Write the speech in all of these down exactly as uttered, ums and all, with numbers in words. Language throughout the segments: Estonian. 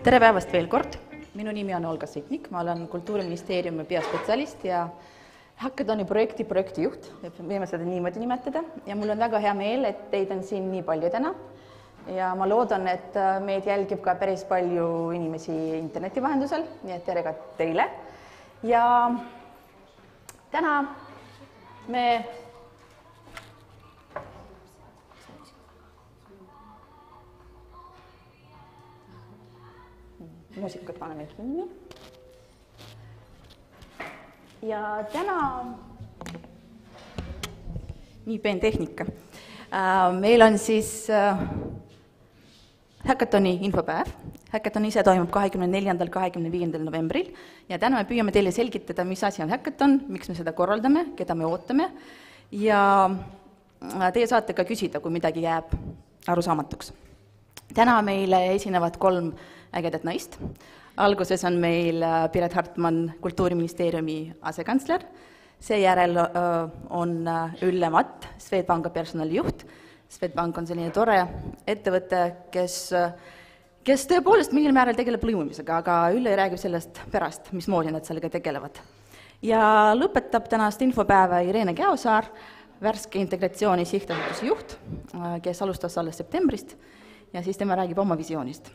Tere päevast veel kord! Minu nimi on Olga Sitnik, ma olen Kultuuriministeeriumi peaspetsialist ja Hackathoni projekti projektijuht, võime seda niimoodi nimetada, ja mul on väga hea meel, et teid on siin nii palju täna ja ma loodan, et meid jälgib ka päris palju inimesi interneti vahendusel, nii et tere ka teile. Ja täna me muusikud paneme kinni. Ja täna nii peen tehnika. Meil on siis Hackathoni infopäev. Hackathon ise toimub kahekümne neljandal kahekümne viiendal novembril ja täna me püüame teile selgitada, mis asi on Hackathon, miks me seda korraldame, keda me ootame ja teie saate ka küsida, kui midagi jääb arusaamatuks. Täna meile esinevad kolm ägedat naist. Alguses on meil Piret Hartman, Kultuuriministeeriumi asekantsler, seejärel on Ülle Matt, Swedbanka personalijuht. Swedbank on selline tore ettevõte, kes, kes tõepoolest mingil määral tegeleb lõimumisega, aga Ülle räägib sellest pärast, mismoodi nad sellega tegelevad. Ja lõpetab tänast infopäeva Irene Käosaar, värske integratsiooni sihtasutuse juht, kes alustas alles septembrist ja siis tema räägib oma visioonist.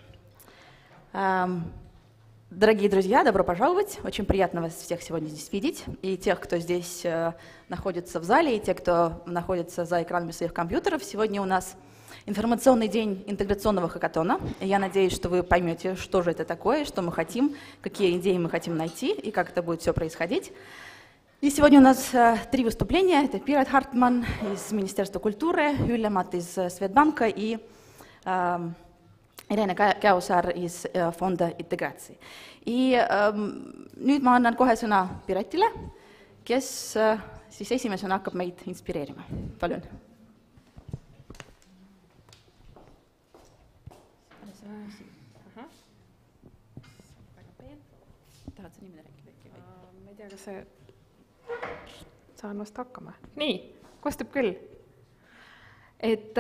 Дорогие друзья, добро пожаловать. Очень приятно вас всех сегодня здесь видеть. И тех, кто здесь находится в зале, и те, кто находится за экранами своих компьютеров. Сегодня у нас информационный день интеграционного хакатона. Я надеюсь, что вы поймете, что же это такое, что мы хотим, какие идеи мы хотим найти и как это будет все происходить. И сегодня у нас три выступления. Это Пирет Хартман из Министерства культуры, Ülle Matt из Swedbanka и Irene Käosaar из Fonda Integratsi. И nüüd ma annan kohe sõna Piretile, kes siis esimesena hakkab meid inspireerima. Palun. Tahad sa nimene rääkida? Ma ei tea, kas see saan vast hakkama. Nii, kostab küll. Et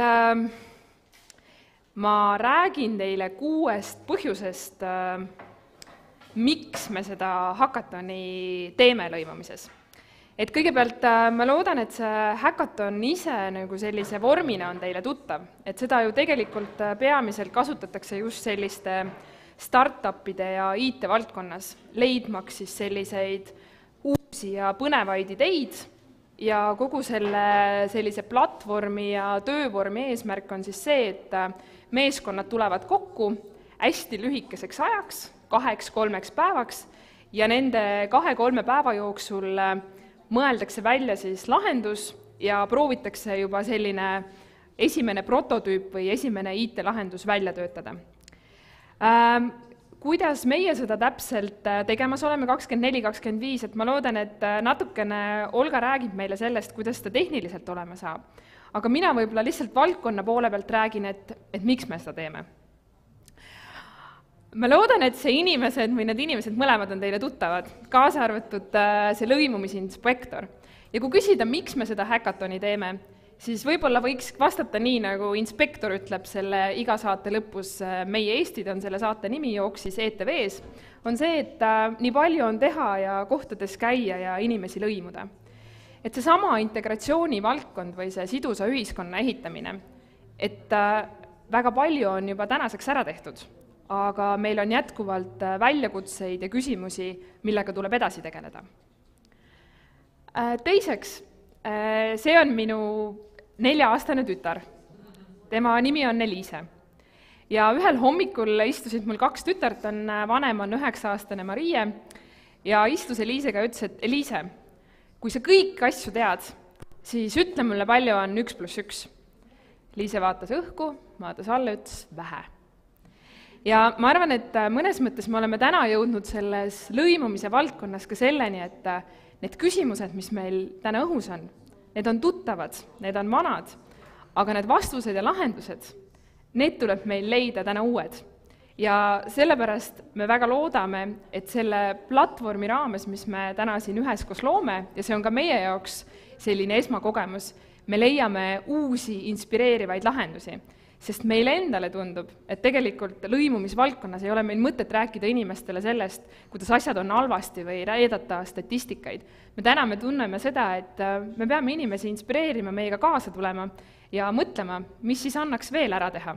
ma räägin teile kuuest põhjusest, miks me seda Hackathoni teeme lõimumises. Et kõigepealt ma loodan, et see Hackathon ise nagu sellise vormina on teile tuttav, et seda ju tegelikult peamiselt kasutatakse just selliste startupide ja I T-valdkonnas, leidmaks siis selliseid uusi ja põnevaid ideid ja kogu selle sellise platvormi ja töövormi eesmärk on siis see, et meeskonnad tulevad kokku hästi lühikeseks ajaks, kaheks-kolmeks päevaks ja nende kahe-kolme päeva jooksul mõeldakse välja siis lahendus ja proovitakse juba selline esimene prototüüp või esimene I T-lahendus välja töötada. Kuidas meie seda täpselt tegemas oleme kakskümmend neli kakskümmend viis, et ma loodan, et natukene Olga räägib meile sellest, kuidas seda tehniliselt olema saab. Aga mina võib-olla lihtsalt valdkonna poole pealt räägin, et, et miks me seda teeme. Ma loodan, et see inimesed või need inimesed mõlemad on teile tuttavad, kaasa arvatud see lõimumisinspektor. Ja kui küsida, miks me seda Hackathoni teeme, siis võib-olla võiks vastata nii, nagu inspektor ütleb selle iga saate lõpus, meie Eestid on selle saate nimi jooksis E T V-s, on see, et nii palju on teha ja kohtades käia ja inimesi lõimuda. Et see sama integratsiooni valdkond või see sidusa ühiskonna ehitamine, et väga palju on juba tänaseks ära tehtud, aga meil on jätkuvalt väljakutseid ja küsimusi, millega tuleb edasi tegeleda. Teiseks, see on minu nelja-aastane tütar. Tema nimi on Eliise. Ja ühel hommikul istusid mul kaks tütart, on vanem on üheksa-aastane Marie, ja istus Eliisega ja ütles, et Eliise, kui sa kõik asju tead, siis ütle mulle palju on üks pluss üks. Liise vaatas õhku, vaatas alla, ütles vähe. Ja ma arvan, et mõnes mõttes me oleme täna jõudnud selles lõimumise valdkonnas ka selleni, et need küsimused, mis meil täna õhus on, need on tuttavad, need on vanad, aga need vastused ja lahendused, need tuleb meil leida täna uued. Ja sellepärast me väga loodame, et selle platvormi raames, mis me täna siin üheskoos loome, ja see on ka meie jaoks selline esmakogemus, me leiame uusi inspireerivaid lahendusi. sest meile endale tundub, et tegelikult lõimumisvaldkonnas ei ole meil mõtet rääkida inimestele sellest, kuidas asjad on halvasti või näidata statistikaid. Me täna me tunneme seda, et me peame inimesi inspireerima, meiega kaasa tulema ja mõtlema, mis siis annaks veel ära teha.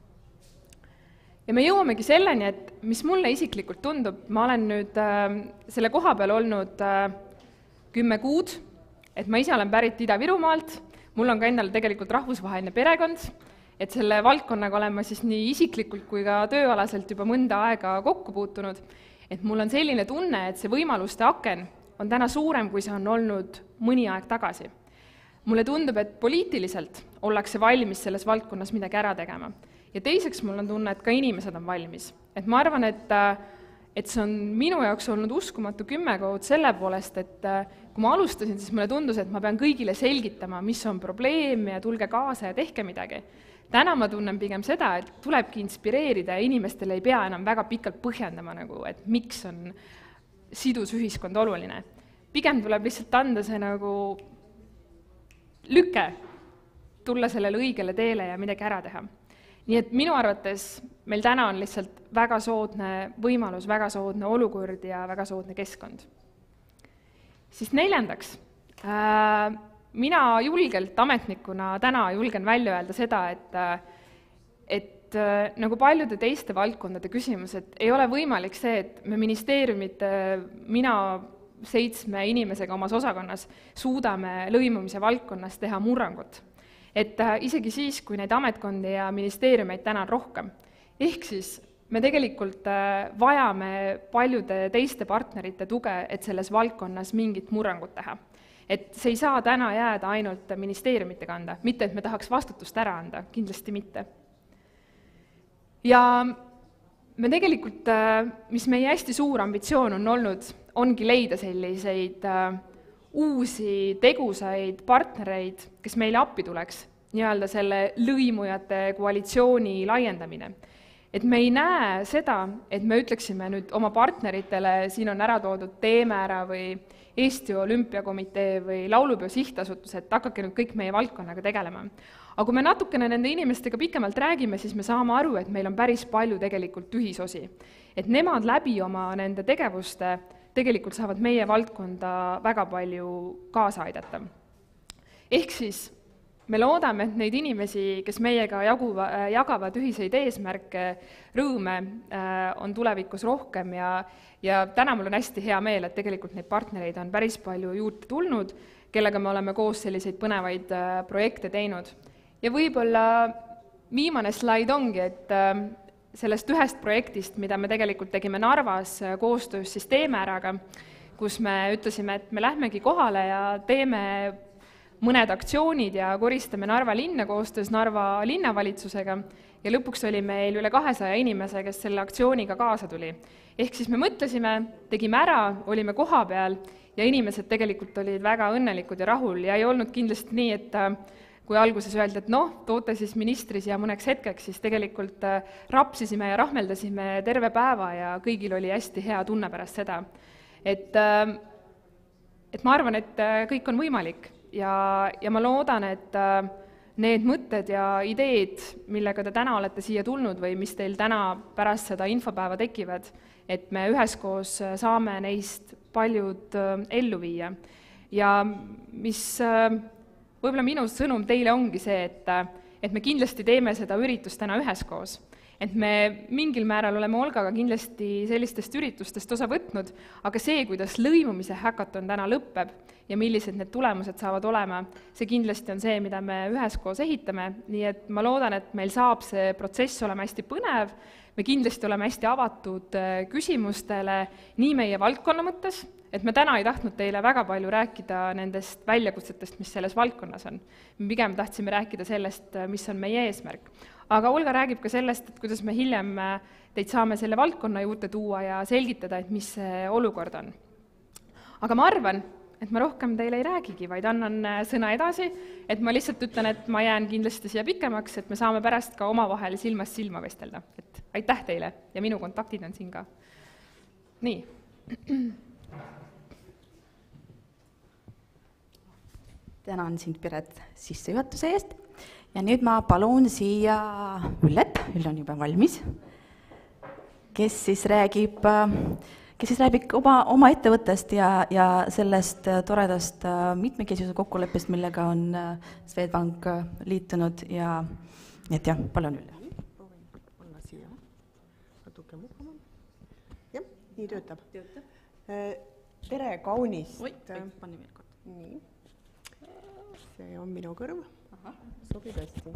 Ja me jõuamegi selleni, et mis mulle isiklikult tundub, ma olen nüüd äh, selle koha peal olnud äh, kümme kuud, et ma ise olen pärit Ida-Virumaalt, mul on ka endal tegelikult rahvusvaheline perekond, et selle valdkonnaga olen ma siis nii isiklikult kui ka tööalaselt juba mõnda aega kokku puutunud, et mul on selline tunne, et see võimaluste aken on täna suurem, kui see on olnud mõni aeg tagasi. Mulle tundub, et poliitiliselt ollakse valmis selles valdkonnas midagi ära tegema. Ja teiseks mul on tunne, et ka inimesed on valmis. Et ma arvan, et, et see on minu jaoks olnud uskumatu kümmekood selle poolest, et kui ma alustasin, siis mulle tundus, et ma pean kõigile selgitama, mis on probleem ja tulge kaasa ja tehke midagi. Täna ma tunnen pigem seda, et tulebki inspireerida ja inimestele ei pea enam väga pikalt põhjendama, nagu, et miks on sidus ühiskond oluline. Pigem tuleb lihtsalt anda see nagu lüke, tulla sellele õigele teele ja midagi ära teha. Nii et minu arvates meil täna on lihtsalt väga soodne võimalus, väga soodne olukord ja väga soodne keskkond. Siis neljandaks, äh, mina julgelt ametnikuna täna julgen välja öelda seda, et, et nagu paljude teiste valdkondade küsimus, et ei ole võimalik see, et me ministeeriumid, mina seitsme inimesega omas osakonnas suudame lõimumise valdkonnas teha murrangut. Et isegi siis, kui neid ametkondi ja ministeeriumeid täna on rohkem. Ehk siis me tegelikult vajame paljude teiste partnerite tuge, et selles valdkonnas mingit murrangut teha. Et see ei saa täna jääda ainult ministeeriumite kanda, mitte et me tahaks vastutust ära anda, kindlasti mitte. Ja me tegelikult, mis meie hästi suur ambitsioon on olnud, ongi leida selliseid uusi tegusaid partnereid, kes meile appi tuleks, nii-öelda selle lõimujate koalitsiooni laiendamine. Et me ei näe seda, et me ütleksime nüüd oma partneritele, siin on ära toodud Teeme ära või Eesti Olümpiakomitee või Laulupeo sihtasutus, et hakake nüüd kõik meie valdkonnaga tegelema. Aga kui me natukene nende inimestega pikemalt räägime, siis me saame aru, et meil on päris palju tegelikult ühisosi. Et nemad läbi oma nende tegevuste tegelikult saavad meie valdkonda väga palju kaasa aidata. Ehk siis me loodame, et neid inimesi, kes meiega jaguva, jagavad ühiseid eesmärke, rõõme, on tulevikus rohkem ja, ja täna mul on hästi hea meel, et tegelikult neid partnereid on päris palju juurde tulnud, kellega me oleme koos selliseid põnevaid projekte teinud. Ja võib-olla viimane slaid ongi, et sellest ühest projektist, mida me tegelikult tegime Narvas koostöös siis Teeme äraga, kus me ütlesime, et me lähmegi kohale ja teeme mõned aktsioonid ja koristame Narva linna koostöös Narva linnavalitsusega ja lõpuks oli meil üle kahesaja inimese, kes selle aktsiooniga kaasa tuli. Ehk siis me mõtlesime, tegime ära, olime koha peal ja inimesed tegelikult olid väga õnnelikud ja rahul ja ei olnud kindlasti nii, et kui alguses öeldi, et noh, toote siis ministri siia mõneks hetkeks, siis tegelikult rapsisime ja rahmeldasime terve päeva ja kõigil oli hästi hea tunne pärast seda. Et, et ma arvan, et kõik on võimalik. Ja, ja ma loodan, et need mõtted ja ideed, millega te täna olete siia tulnud või mis teil täna pärast seda infopäeva tekivad, et me üheskoos saame neist paljud ellu viia. Ja mis võib-olla minu sõnum teile ongi see, et, et me kindlasti teeme seda üritust täna üheskoos. Et me mingil määral oleme Olgaga kindlasti sellistest üritustest osa võtnud, aga see, kuidas lõimumise häkaton täna lõpeb ja millised need tulemused saavad olema, see kindlasti on see, mida me üheskoos ehitame, nii et ma loodan, et meil saab see protsess olema hästi põnev, me kindlasti oleme hästi avatud küsimustele nii meie valdkonna mõttes, et me täna ei tahtnud teile väga palju rääkida nendest väljakutsetest, mis selles valdkonnas on. Me pigem tahtsime rääkida sellest, mis on meie eesmärk. Aga Olga räägib ka sellest, et kuidas me hiljem teid saame selle valdkonna juurde tuua ja selgitada, et mis see olukord on. Aga ma arvan, et ma rohkem teile ei räägigi, vaid annan sõna edasi, et ma lihtsalt ütlen, et ma jään kindlasti siia pikemaks, et me saame pärast ka omavahel silmast silma vestelda. Et aitäh teile ja minu kontaktid on siin ka. Nii. Tänan sind, Piret, sissejuhatuse eest. ja nüüd ma palun siia Üllet, Ülle on juba valmis, kes siis räägib, kes siis räägib oma, oma ettevõttest ja, ja sellest toredast mitmekesisuse kokkuleppest, millega on Swedbank liitunud ja nii et jah, palun Ülle. Olla siia natuke mukama. Jah, nii töötab. Töötab. Tere kaunist. Oi, panni veel kord. Nii. See on minu kõrv. Aha. Sobib hästi.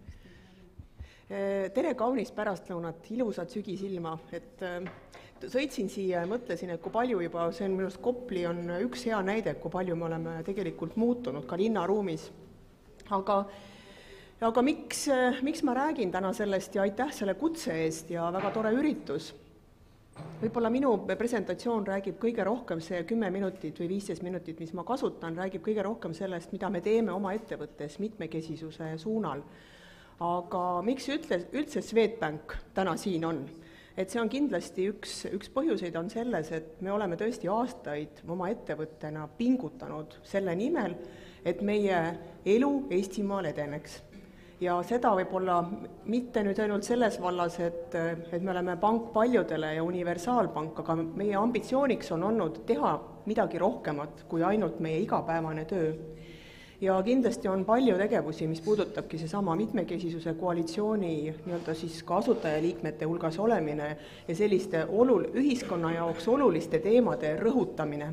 Tere kaunist pärastlõunat, ilusat sügisilma, et sõitsin siia ja mõtlesin, et kui palju juba, see on minu arust Kopli on üks hea näide, kui palju me oleme tegelikult muutunud ka linnaruumis. Aga, aga miks, miks ma räägin täna sellest ja aitäh selle kutse eest ja väga tore üritus. Võib-olla minu presentatsioon räägib kõige rohkem see kümme minutit või viisteist minutit, mis ma kasutan, räägib kõige rohkem sellest, mida me teeme oma ettevõttes mitmekesisuse suunal. Aga miks ütle, üldse Swedbank täna siin on? Et see on kindlasti üks, üks põhjuseid on selles, et me oleme tõesti aastaid oma ettevõttena pingutanud selle nimel, et meie elu Eestimaal edeneks. Ja seda võib-olla mitte nüüd ainult selles vallas, et, et me oleme pank paljudele ja universaalpank, aga meie ambitsiooniks on olnud teha midagi rohkemat kui ainult meie igapäevane töö. Ja kindlasti on palju tegevusi, mis puudutabki seesama mitmekesisuse koalitsiooni nii-öelda siis ka asutajaliikmete hulgas olemine ja selliste olul, ühiskonna jaoks oluliste teemade rõhutamine.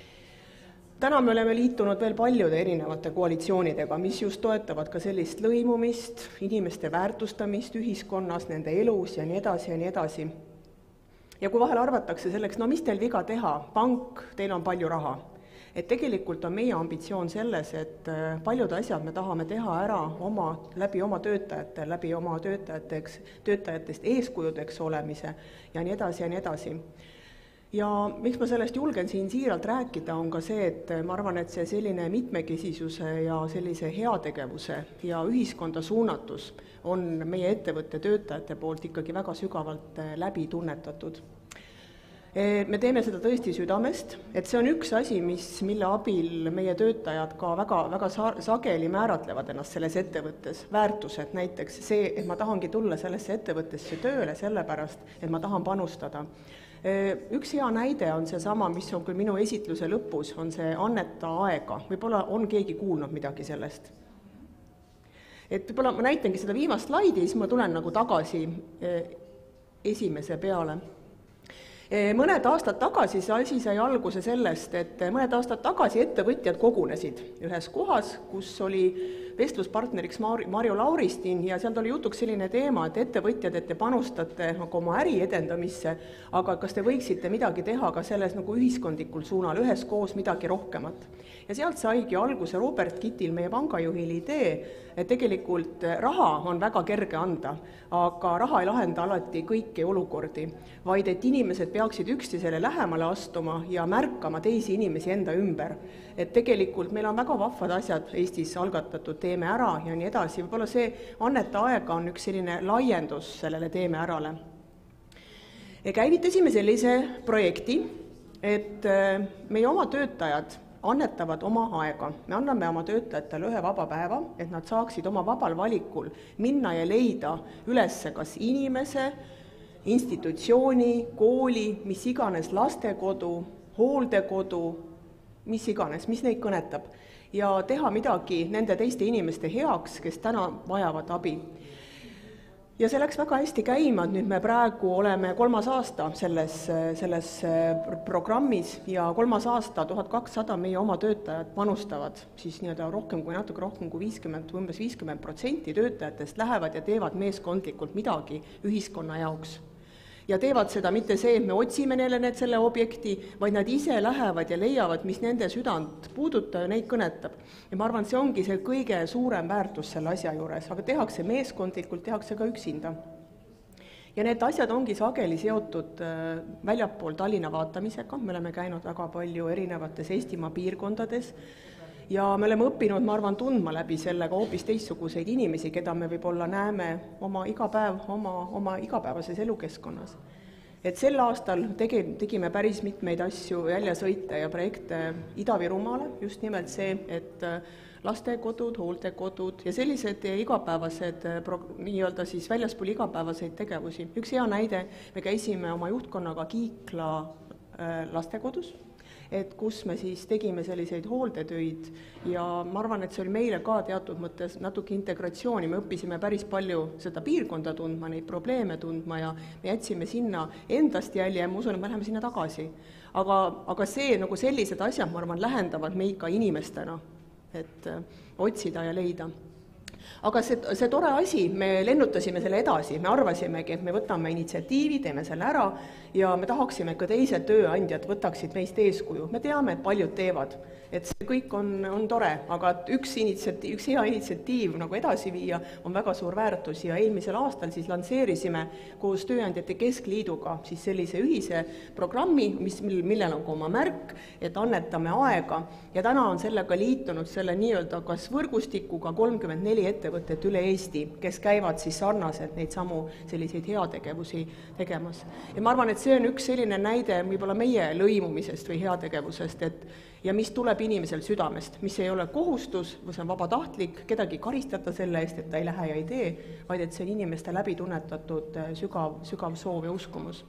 Täna me oleme liitunud veel paljude erinevate koalitsioonidega, mis just toetavad ka sellist lõimumist, inimeste väärtustamist ühiskonnas, nende elus ja nii edasi ja nii edasi. Ja kui vahel arvatakse selleks, no mis teil viga teha, pank, teil on palju raha. Et tegelikult on meie ambitsioon selles, et paljud asjad me tahame teha ära oma, läbi oma töötajate, läbi oma töötajateks, töötajatest eeskujudeks olemise ja nii edasi ja nii edasi. Ja miks ma sellest julgen siin siiralt rääkida, on ka see, et ma arvan, et see selline mitmekesisuse ja sellise heategevuse ja ühiskonda suunatus on meie ettevõtte töötajate poolt ikkagi väga sügavalt läbi tunnetatud. Me teeme seda tõesti südamest, et see on üks asi, mis, mille abil meie töötajad ka väga, väga sageli määratlevad ennast selles ettevõttes. Väärtused näiteks see, et ma tahangi tulla sellesse ettevõttesse tööle sellepärast, et ma tahan panustada. Üks hea näide on see sama, mis on küll minu esitluse lõpus, on see anneta aega. Võib-olla on keegi kuulnud midagi sellest. Et võib-olla ma näitangi seda viimast slaidi, siis ma tulen nagu tagasi esimese peale. Mõned aastad tagasi see asi sai alguse sellest, et mõned aastad tagasi ettevõtjad kogunesid ühes kohas, kus oli vestluspartneriks Marju Lauristin ja sealt oli jutuks selline teema, et ettevõtjad, et te panustate nagu oma äri edendamisse, aga kas te võiksite midagi teha ka selles nagu ühiskondlikul suunal, üheskoos midagi rohkemat. Ja sealt saigi alguse Robert Kittil, meie pangajuhil idee, et tegelikult raha on väga kerge anda, aga raha ei lahenda alati kõiki olukordi, vaid et inimesed peaksid üksteisele lähemale astuma ja märkama teisi inimesi enda ümber. Et tegelikult meil on väga vahvad asjad Eestis algatatud, teeme ära ja nii edasi. Võib-olla see anneta aega on üks selline laiendus sellele teeme ärale. Ja käivitasime sellise projekti, et meie oma töötajad annetavad oma aega. Me anname oma töötajatele ühe vaba päeva, et nad saaksid oma vabal valikul minna ja leida ülesse kas inimese, institutsiooni, kooli, mis iganes lastekodu, hooldekodu, mis iganes, mis neid kõnetab, ja teha midagi nende teiste inimeste heaks, kes täna vajavad abi. Ja see läks väga hästi käima, et nüüd me praegu oleme kolmas aasta selles, selles programmis ja kolmas aasta tuhat kakssada meie oma töötajad panustavad, siis nii-öelda rohkem kui natuke rohkem kui viiskümmend, umbes viiskümmend protsenti töötajatest lähevad ja teevad meeskondlikult midagi ühiskonna jaoks. Ja teevad seda mitte see, et me otsime neile need selle objekti, vaid nad ise lähevad ja leiavad, mis nende südant puudutab ja neid kõnetab. Ja ma arvan, see ongi see kõige suurem väärtus selle asja juures, aga tehakse meeskondlikult, tehakse ka üksinda. Ja need asjad ongi sageli seotud väljapool Tallinna vaatamisega, me oleme käinud väga palju erinevates Eestimaa piirkondades, ja me oleme õppinud, ma arvan, tundma läbi sellega hoopis teistsuguseid inimesi, keda me võib-olla näeme oma igapäev, oma, oma igapäevases elukeskkonnas. Et sel aastal tegi, tegime päris mitmeid asju, väljasõite ja projekte Ida-Virumaale, just nimelt see, et lastekodud, hooldekodud ja sellised igapäevased, nii-öelda siis väljaspool igapäevaseid tegevusi. Üks hea näide, me käisime oma juhtkonnaga Kiikla lastekodus, et kus me siis tegime selliseid hooldetöid ja ma arvan, et see oli meile ka teatud mõttes natuke integratsiooni, me õppisime päris palju seda piirkonda tundma, neid probleeme tundma ja me jätsime sinna endast jälje ja ma usun, et me läheme sinna tagasi. Aga, aga see, nagu sellised asjad, ma arvan, lähendavad meid ka inimestena, et otsida ja leida. Aga see, see tore asi, me lennutasime selle edasi, me arvasimegi, et me võtame initsiatiivi, teeme selle ära ja me tahaksime, et ka teised tööandjad võtaksid meist eeskuju. Me teame, et paljud teevad, et see kõik on, on tore, aga üks, initsiatiiv, üks hea initsiatiiv nagu edasi viia on väga suur väärtus ja eelmisel aastal siis lansseerisime koos Tööandjate Keskliiduga siis sellise ühise programmi, mis, millel on ka oma märk, et annetame aega ja täna on sellega liitunud selle nii-öelda kas võrgustikuga kolmkümmend neli ettevõtet üle Eesti, kes käivad siis sarnaselt neid samu selliseid heategevusi tegemas. Ja ma arvan, et see on üks selline näide võib-olla meie lõimumisest või heategevusest, et ja mis tuleb inimesel südamest, mis ei ole kohustus või see on vabatahtlik, kedagi karistada selle eest, et ta ei lähe ja ei tee, vaid et see on inimeste läbi tunnetatud sügav, sügav soov ja uskumus.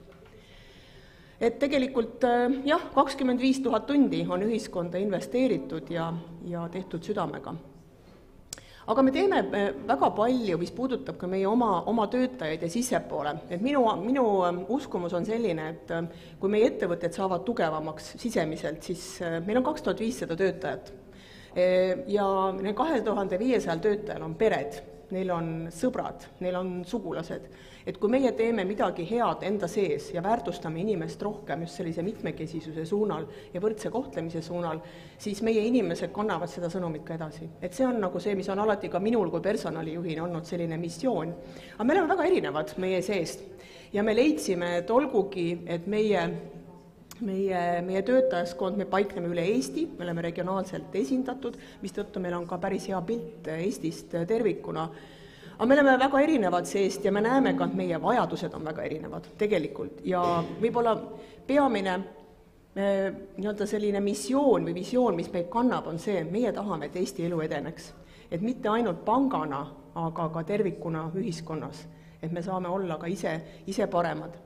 Et tegelikult jah, kakskümmend viis tuhat tundi on ühiskonda investeeritud ja, ja tehtud südamega. Aga me teeme väga palju, mis puudutab ka meie oma, oma töötajaid ja sissepoole. Et minu, minu uskumus on selline, et kui meie ettevõtted saavad tugevamaks sisemiselt, siis meil on kaks tuhat viissada töötajat. Ja kahe tuhande viiesajal töötajal on pered, neil on sõbrad, neil on sugulased. Et kui meie teeme midagi head enda sees ja väärtustame inimest rohkem just sellise mitmekesisuse suunal ja võrdse kohtlemise suunal, siis meie inimesed kannavad seda sõnumit ka edasi. Et see on nagu see, mis on alati ka minul kui personalijuhina olnud selline missioon. Aga me oleme väga erinevad meie seest ja me leidsime, et olgugi, et meie Meie, meie töötajaskond, me paikneme üle Eesti, me oleme regionaalselt esindatud, mistõttu meil on ka päris hea pilt Eestist tervikuna. Aga me oleme väga erinevad seest ja me näeme ka, et meie vajadused on väga erinevad tegelikult. Ja võib-olla peamine nii-öelda selline missioon või visioon, mis meid kannab, on see, meie tahame, et Eesti elu edeneks. Et mitte ainult pangana, aga ka tervikuna ühiskonnas. Et me saame olla ka ise, ise paremad.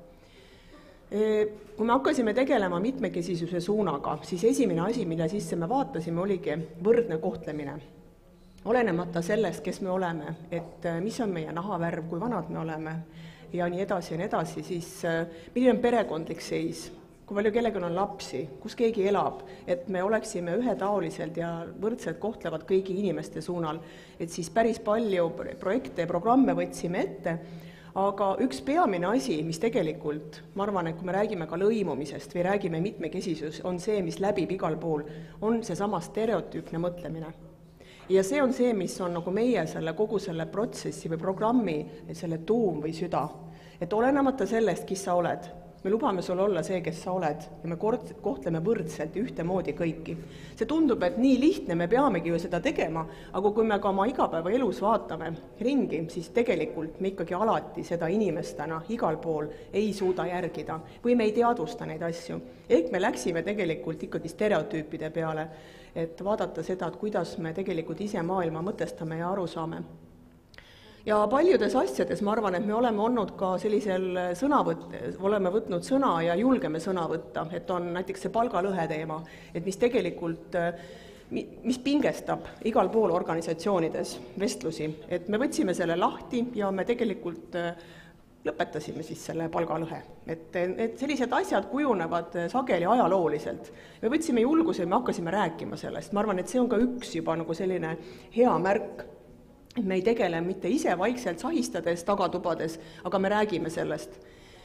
Kui me hakkasime tegelema mitmekesisuse suunaga, siis esimene asi, mille sisse me vaatasime, oligi võrdne kohtlemine. Olenemata sellest, kes me oleme, et mis on meie nahavärv, kui vanad me oleme ja nii edasi ja nii edasi, siis milline on perekondlik seis, kui palju kellega on lapsi, kus keegi elab, et me oleksime ühetaoliselt ja võrdselt kohtlevad kõigi inimeste suunal, et siis päris palju projekte ja programme võtsime ette. Aga üks peamine asi, mis tegelikult, ma arvan, et kui me räägime ka lõimumisest või räägime mitmekesisus, on see, mis läbib igal pool, on see sama stereotüüpne mõtlemine. Ja see on see, mis on nagu meie selle, kogu selle protsessi või programmi, selle tuum või süda. Et olenemata sellest, kes sa oled, me lubame sul olla see, kes sa oled ja me kohtleme võrdselt ja ühtemoodi kõiki. See tundub, et nii lihtne, me peamegi ju seda tegema, aga kui me ka oma igapäeva elus vaatame ringi, siis tegelikult me ikkagi alati seda inimestena igal pool ei suuda järgida või me ei teadvusta neid asju. Ehk me läksime tegelikult ikkagi stereotüüpide peale, et vaadata seda, et kuidas me tegelikult ise maailma mõtestame ja aru saame. Ja paljudes asjades ma arvan, et me oleme olnud ka sellisel sõnavõtt, oleme võtnud sõna ja julgeme sõna võtta, et on näiteks see palgalõhe teema, et mis tegelikult, mis pingestab igal pool organisatsioonides vestlusi, et me võtsime selle lahti ja me tegelikult lõpetasime siis selle palgalõhe. Et, et sellised asjad kujunevad sageli ajalooliselt. Me võtsime julguse ja me hakkasime rääkima sellest. Ma arvan, et see on ka üks juba nagu selline hea märk, et me ei tegele mitte ise vaikselt sahistades, tagatubades, aga me räägime sellest.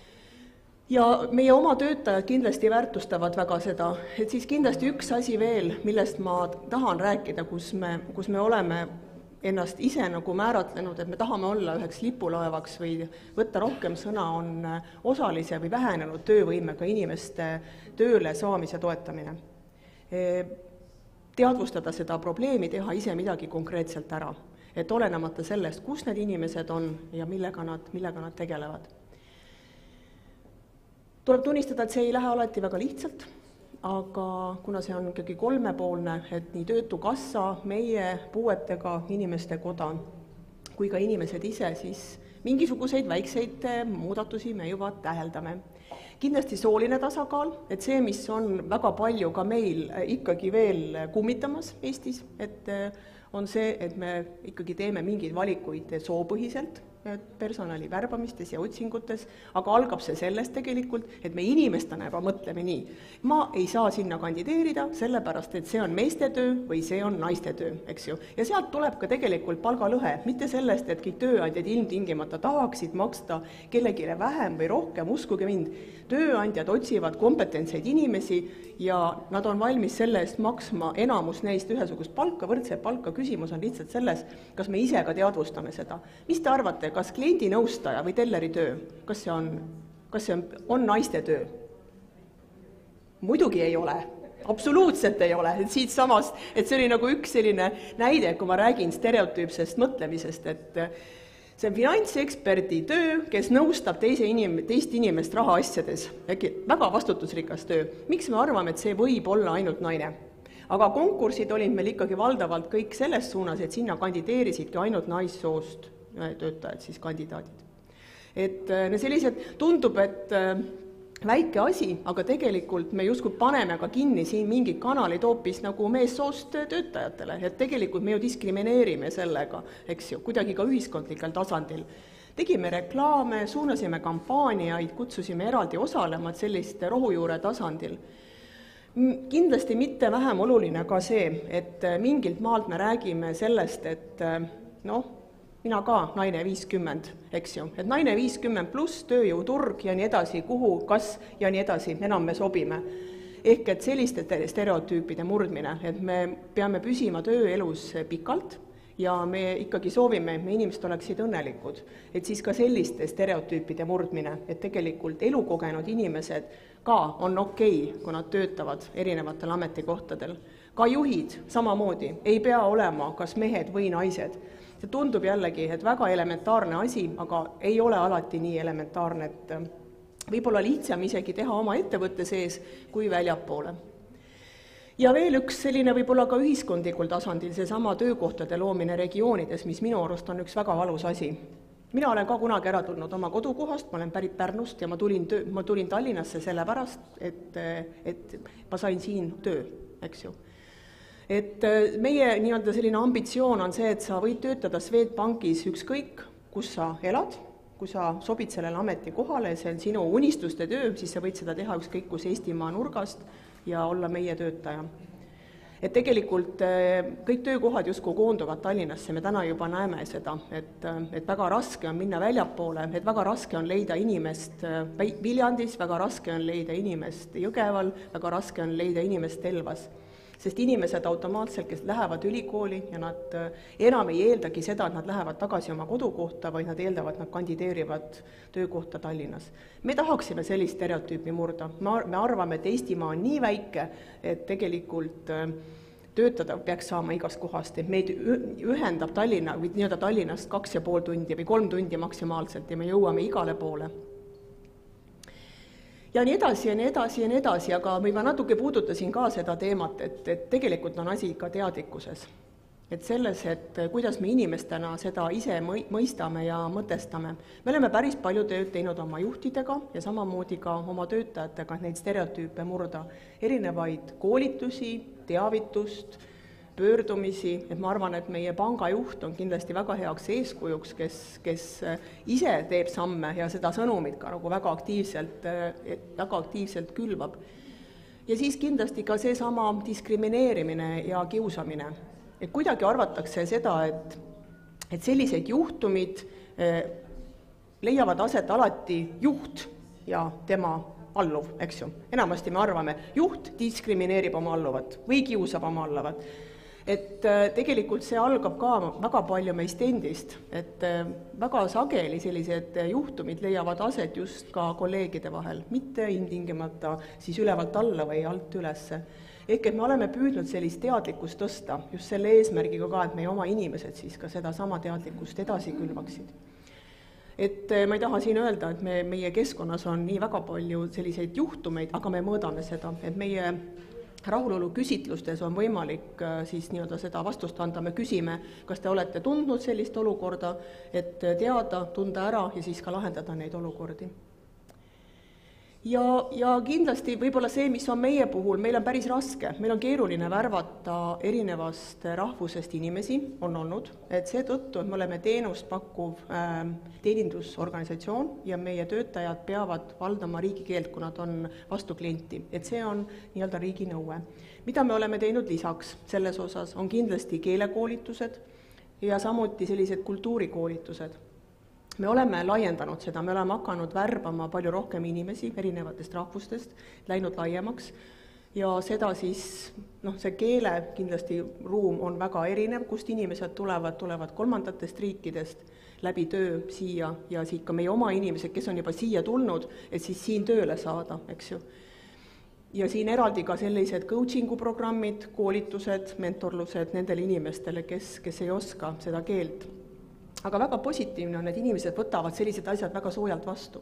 Ja meie oma töötajad kindlasti väärtustavad väga seda, et siis kindlasti üks asi veel, millest ma tahan rääkida, kus me, kus me oleme ennast ise nagu määratlenud, et me tahame olla üheks lipulaevaks või võtta rohkem sõna, on osalise või vähenenud töövõimega inimeste tööle saamise toetamine. Teadvustada seda probleemi, teha ise midagi konkreetselt ära. Et olenemata sellest, kus need inimesed on ja millega nad, millega nad tegelevad. Tuleb tunnistada, et see ei lähe alati väga lihtsalt, aga kuna see on ikkagi kolmepoolne, et nii Töötukassa, meie puuetega inimeste koda kui ka inimesed ise, siis mingisuguseid väikseid muudatusi me juba täheldame. Kindlasti sooline tasakaal, et see, mis on väga palju ka meil ikkagi veel kummitamas Eestis, et on see, et me ikkagi teeme mingeid valikuid soopõhiselt personali värbamistes ja otsingutes, aga algab see sellest tegelikult, et me inimestena juba mõtleme nii. Ma ei saa sinna kandideerida, sellepärast, et see on meeste töö või see on naiste töö, eks ju. Ja sealt tuleb ka tegelikult palgalõhe, mitte sellest, et kõik tööandjad ilmtingimata tahaksid maksta kellegile vähem või rohkem, uskuge mind. Tööandjad otsivad kompetentseid inimesi ja nad on valmis selle eest maksma enamus neist ühesugust palka, võrdse palka. Küsimus on lihtsalt selles, kas me ise ka teadvustame seda. Mis te arvate, kas kliendi nõustaja või telleri töö, kas see on, kas see on, on naiste töö? Muidugi ei ole. Absoluutselt ei ole. Et siit samast, et see oli nagu üks selline näide, kui ma räägin stereotüüpsest mõtlemisest, et see on finantseksperdi töö, kes nõustab teise inim, teist inimest rahaasjades. Väga vastutusrikas töö. Miks me arvame, et see võib olla ainult naine? Aga konkursid olid meil ikkagi valdavalt kõik selles suunas, et sinna kandideerisidki ainult naissoost töötajad, siis kandidaadid. Et sellised tundub, et väike asi, aga tegelikult me justkui paneme ka kinni siin mingid kanalid hoopis nagu meessoost töötajatele, et tegelikult me ju diskrimineerime sellega, eks ju, kuidagi ka ühiskondlikel tasandil. Tegime reklaame, suunasime kampaaniaid, kutsusime eraldi osalema selliste rohujuure tasandil. Kindlasti mitte vähem oluline ka see, et mingilt maalt me räägime sellest, et noh, mina ka naine viiskümmend, eks ju, et naine viiskümmend pluss tööjõuturg ja nii edasi, kuhu, kas ja nii edasi, enam me sobime. Ehk et selliste stereotüüpide murdmine, et me peame püsima tööelus pikalt ja me ikkagi soovime, et me inimesed oleksid õnnelikud. Et siis ka selliste stereotüüpide murdmine, et tegelikult elukogenud inimesed ka on okei, kui nad töötavad erinevatel ametikohtadel. Ka juhid samamoodi ei pea olema kas mehed või naised. See tundub jällegi, et väga elementaarne asi, aga ei ole alati nii elementaarne, et võib-olla lihtsam isegi teha oma ettevõtte sees kui väljapoole. Ja veel üks selline võib-olla ka ühiskondlikul tasandil, see sama töökohtade loomine regioonides, mis minu arust on üks väga valus asi. Mina olen ka kunagi ära tulnud oma kodukohast, ma olen pärit Pärnust ja ma tulin, töö, ma tulin Tallinnasse sellepärast, et, et ma sain siin töö, eks ju. Et meie nii-öelda selline ambitsioon on see, et sa võid töötada Swedbankis ükskõik, kus sa elad, kui sa sobid sellele ametikohale, see on sinu unistuste töö, siis sa võid seda teha ükskõik kus Eestimaa nurgast ja olla meie töötaja. Et tegelikult kõik töökohad justkui koonduvad Tallinnasse, me täna juba näeme seda, et, et väga raske on minna väljapoole, et väga raske on leida inimest Viljandis, väga raske on leida inimest Jõgeval, väga raske on leida inimest Elvas. Sest inimesed automaatselt, kes lähevad ülikooli ja nad enam ei eeldagi seda, et nad lähevad tagasi oma kodukohta, vaid nad eeldavad, et nad kandideerivad töökohta Tallinnas. Me tahaksime sellist stereotüüpi murda. Me arvame, et Eestimaa on nii väike, et tegelikult töötada peaks saama igast kohast. Et meid ühendab Tallinna või nii-öelda Tallinnast kaks ja pool tundi või kolm tundi maksimaalselt ja me jõuame igale poole. Ja nii edasi ja nii edasi ja nii edasi, aga ma juba natuke puudutasin ka seda teemat, et, et tegelikult on asi ikka teadlikkuses. Et selles, et kuidas me inimestena seda ise mõistame ja mõtestame. Me oleme päris palju tööd teinud oma juhtidega ja samamoodi ka oma töötajatega neid stereotüüpe murda. Erinevaid koolitusi, teavitust, pöördumisi, et ma arvan, et meie pangajuht on kindlasti väga heaks eeskujuks, kes, kes ise teeb samme ja seda sõnumit ka nagu väga aktiivselt, väga aktiivselt külvab. Ja siis kindlasti ka see sama diskrimineerimine ja kiusamine. Et kuidagi arvatakse seda, et, et sellised juhtumid leiavad aset alati juht ja tema alluv, eks ju. Enamasti me arvame, juht diskrimineerib oma alluvat või kiusab oma alluvat. Et tegelikult see algab ka väga palju meist endist, et väga sageli sellised juhtumid leiavad aset just ka kolleegide vahel, mitte ilmtingimata siis ülevalt alla või alt ülesse. Ehk et me oleme püüdnud sellist teadlikkust tõsta, just selle eesmärgiga ka, et meie oma inimesed siis ka seda sama teadlikkust edasi külvaksid. et ma ei taha siin öelda, et me, meie keskkonnas on nii väga palju selliseid juhtumeid, aga me mõõdame seda, et meie rahulolu küsitlustes on võimalik siis nii-öelda seda vastust anda, me küsime, kas te olete tundnud sellist olukorda, et teada, tunda ära ja siis ka lahendada neid olukordi. Ja, ja kindlasti võib-olla see, mis on meie puhul, meil on päris raske, meil on keeruline värvata erinevast rahvusest inimesi, on olnud, et seetõttu, et me oleme teenust pakkuv äh, teenindusorganisatsioon ja meie töötajad peavad valdama riigikeelt, kui nad on vastu klienti, et see on nii-öelda riigi nõue. Mida me oleme teinud lisaks selles osas, on kindlasti keelekoolitused ja samuti sellised kultuurikoolitused. Me oleme laiendanud seda, me oleme hakanud värbama palju rohkem inimesi erinevatest rahvustest, läinud laiemaks ja seda siis, noh, see keele kindlasti ruum on väga erinev, kust inimesed tulevad, tulevad kolmandatest riikidest läbi töö siia ja siit ka meie oma inimesed, kes on juba siia tulnud, et siis siin tööle saada, eks ju. Ja siin eraldi ka sellised coachingu programmid, koolitused, mentorlused nendele inimestele, kes, kes ei oska seda keelt. Aga väga positiivne on, et inimesed võtavad sellised asjad väga soojalt vastu.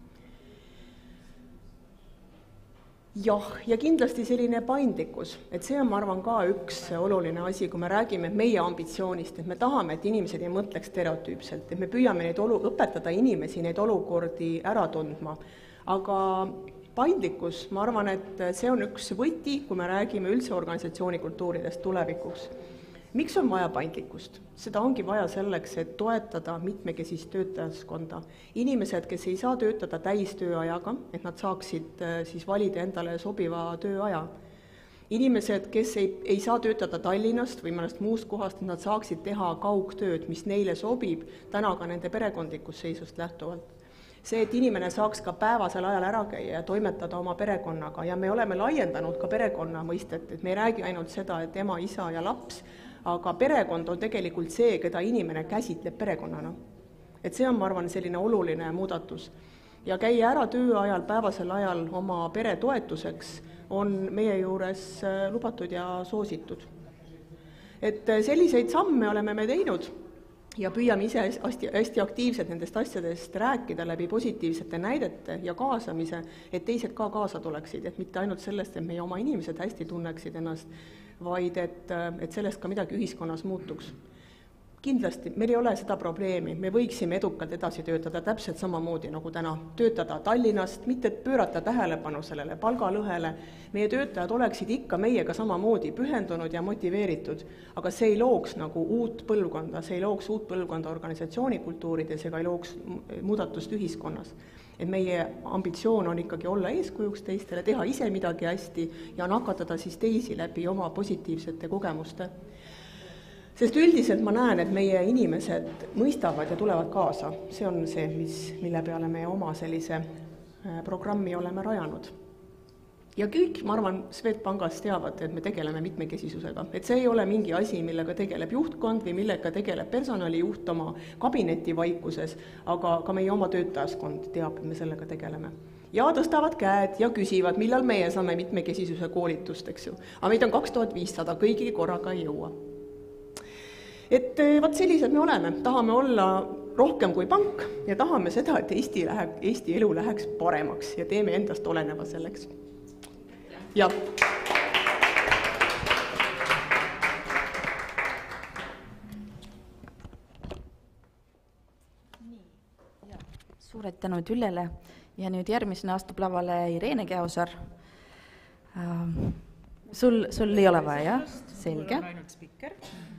Jah, ja kindlasti selline paindlikkus, et see on, ma arvan, ka üks oluline asi, kui me räägime meie ambitsioonist, et me tahame, et inimesed ei mõtleks stereotüüpselt, et me püüame neid olu, õpetada inimesi neid olukordi ära tundma. Aga paindlikkus, ma arvan, et see on üks võti, kui me räägime üldse organisatsiooni kultuuridest tulevikuks. Miks on vaja paindlikkust? Seda ongi vaja selleks, et toetada mitmekesist töötajaskonda. Inimesed, kes ei saa töötada täistööajaga, et nad saaksid siis valida endale sobiva tööaja. Inimesed, kes ei, ei saa töötada Tallinnast või mõnest muust kohast, et nad saaksid teha kaugtööd, mis neile sobib, täna ka nende perekondlikust seisust lähtuvalt. See, et inimene saaks ka päevasel ajal ära käia ja toimetada oma perekonnaga ja me oleme laiendanud ka perekonna mõistet, et me ei räägi ainult seda, et ema, isa ja laps, aga perekond on tegelikult see, keda inimene käsitleb perekonnana. Et see on, ma arvan, selline oluline muudatus. Ja käia ära tööajal, päevasel ajal oma pere toetuseks on meie juures lubatud ja soositud. Et selliseid samme oleme me teinud ja püüame ise hästi, hästi aktiivselt nendest asjadest rääkida läbi positiivsete näidete ja kaasamise, et teised ka kaasa tuleksid, et mitte ainult sellest, et meie oma inimesed hästi tunneksid ennast, vaid et, et sellest ka midagi ühiskonnas muutuks. Kindlasti, meil ei ole seda probleemi, me võiksime edukalt edasi töötada täpselt samamoodi nagu täna. Töötada Tallinnast, mitte pöörata tähelepanu sellele palgalõhele, meie töötajad oleksid ikka meiega samamoodi pühendunud ja motiveeritud, aga see ei looks nagu uut põlvkonda, see ei looks uut põlvkonda organisatsioonikultuurides ega ei looks muudatust ühiskonnas. Et meie ambitsioon on ikkagi olla eeskujuks teistele, teha ise midagi hästi ja nakatada siis teisi läbi oma positiivsete kogemuste. Sest üldiselt ma näen, et meie inimesed mõistavad ja tulevad kaasa. See on see, mis, mille peale me oma sellise programmi oleme rajanud. Ja kõik, ma arvan, Swedbankis teavad, et me tegeleme mitmekesisusega. Et see ei ole mingi asi, millega tegeleb juhtkond või millega tegeleb personalijuht oma kabineti vaikuses, aga ka meie oma töötajaskond teab, et me sellega tegeleme. Ja tõstavad käed ja küsivad, millal meie saame mitmekesisuse koolitust, eks ju. Aga meid on kaks tuhat viissada, kõigi korraga ei jõua. Et vaat sellised me oleme, tahame olla rohkem kui pank ja tahame seda, et Eesti, läheb, Eesti elu läheks paremaks ja teeme endast oleneva selleks. Ja. Suured tänud Üllele ja nüüd järgmisena astub lavale Irene Käosar. Sul, sul ei ole vaja, jah? Selge. Mul on ainult spikker.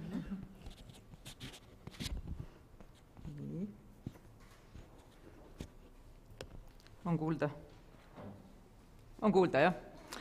On kuulda? On kuulda, jah?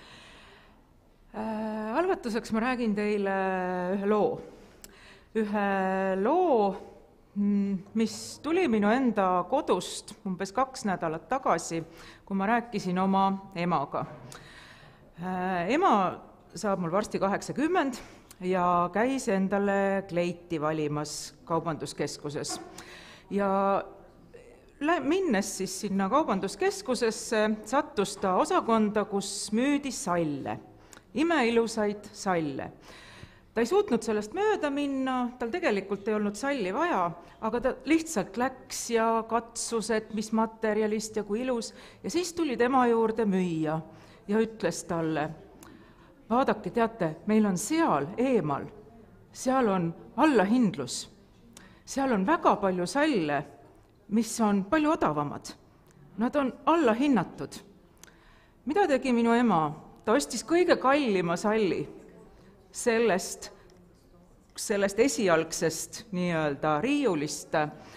Äh, algatuseks ma räägin teile ühe loo. Ühe loo, mis tuli minu enda kodust umbes kaks nädalat tagasi, kui ma rääkisin oma emaga. Äh, ema saab mul varsti kaheksakümmend ja käis endale kleiti valimas kaubanduskeskuses. Ja minnes siis sinna kaubanduskeskusesse, sattus ta osakonda, kus müüdi salle, imeilusaid salle. ta ei suutnud sellest mööda minna, tal tegelikult ei olnud salli vaja, aga ta lihtsalt läks ja katsus, et mis materjalist ja kui ilus, ja siis tuli tema juurde müüja ja ütles talle, vaadake, teate, meil on seal eemal, seal on allahindlus, seal on väga palju salle, mis on palju odavamad, nad on allahinnatud. Mida tegi minu ema? Ta ostis kõige kallima salli sellest, sellest esialgsest nii-öelda riiulist